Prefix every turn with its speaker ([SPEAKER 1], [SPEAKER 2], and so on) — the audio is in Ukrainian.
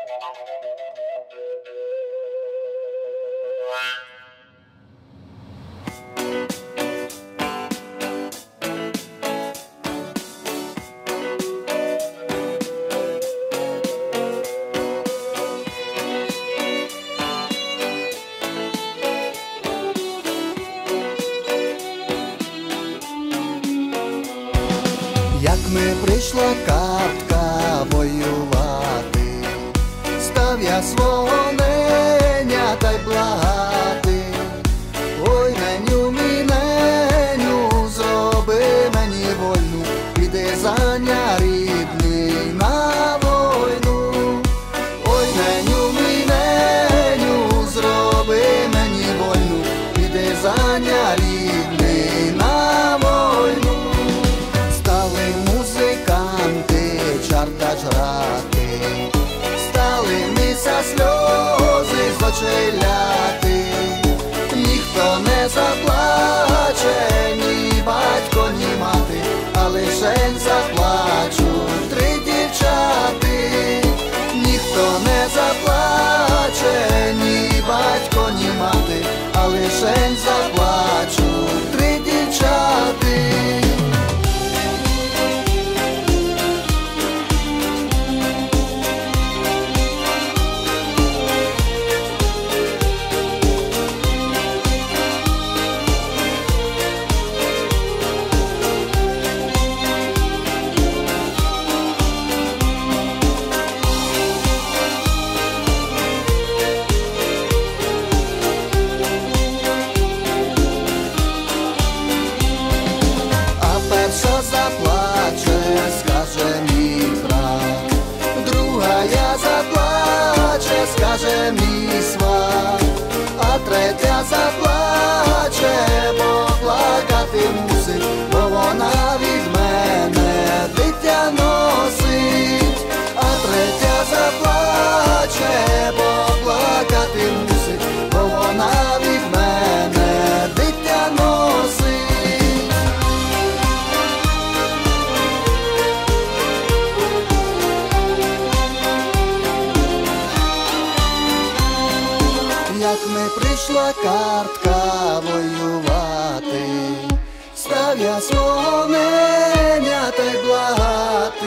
[SPEAKER 1] Як ми прийшла картка воювати, став я свого неня та й благати. Ой, неню, мій неню, зроби мені вольну, піди заня рідний на войну. Ой, неню, мій неню, зроби мені вольну, піди заня рідний на войну. Стали музиканти чарта жрати, стали мися сльози з очей ляти. Ніхто не заплаче, ні батько, ні мати, а лишень заплачуть три дівчати. Ніхто не заплаче, ні батько, ні мати, а лишень заплачуть три дівчати. Перша заплаче, скаже мій брат, друга я заплаче, скаже мій сват, а третя заплаче, бо плакати мусить, бо вона від мене дитя носить. А третя заплаче, бо плакати мусить, бо вона від мене дитя носить. Як ми прийшла картка воювати, став я свого неня та й благати.